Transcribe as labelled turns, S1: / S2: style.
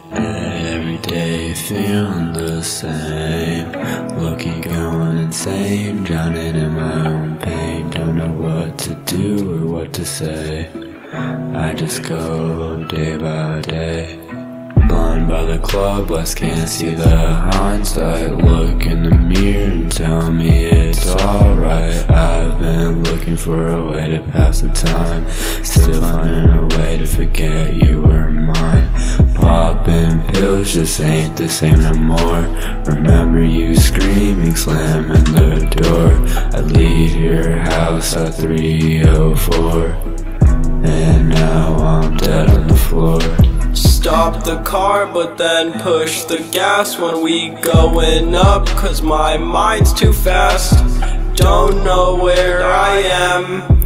S1: Every day feeling the same, looking going insane, drowning in my own pain. Don't know what to do or what to say, I just go day by day. Blind by the club, lights can't see the hindsight. Look in the mirror and tell me it's alright. I've been looking for a way to pass the time, still finding a way to forget you were mine. Popping pills just ain't the same no more. Remember you screaming, slamming the door. I leave your house at 3:04, and now I'm dead on the floor.
S2: Stop the car but then push the gas when we going up, cause my mind's too fast. Don't know where I am,